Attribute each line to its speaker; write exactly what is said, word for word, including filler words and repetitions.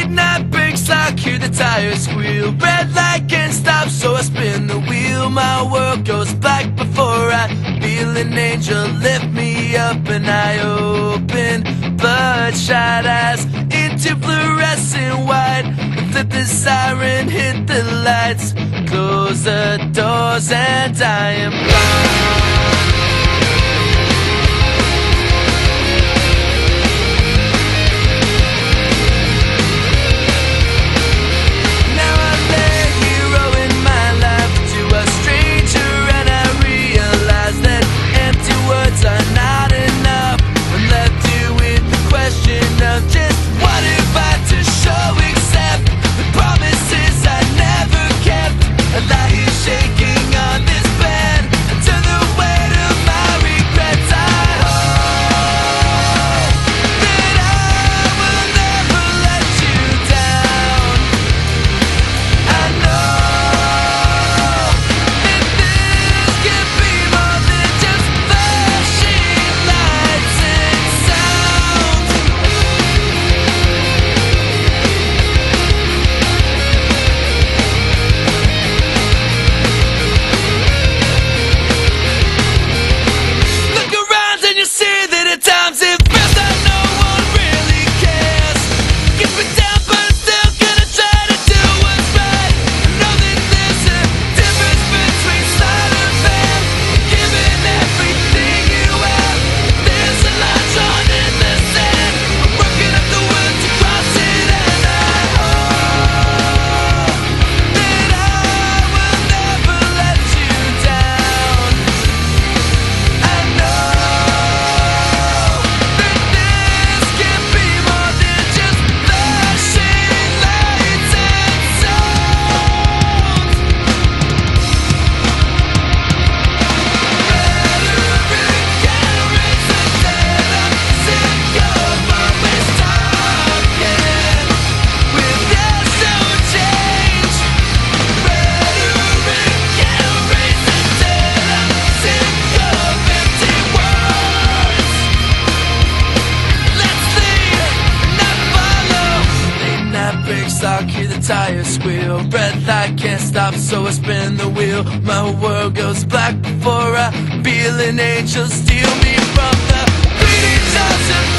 Speaker 1: Late night breaks, I hear the tires squeal. Red light can't stop, so I spin the wheel. My world goes black before I feel an angel lift me up, and I open bloodshot eyes into fluorescent white. Flip the siren, hit the lights, close the doors, and I am gone. I hear the tires squeal. Red light can't stop, so I spin the wheel. My whole world goes black before I feel an angel steal me from the bleeding jaws of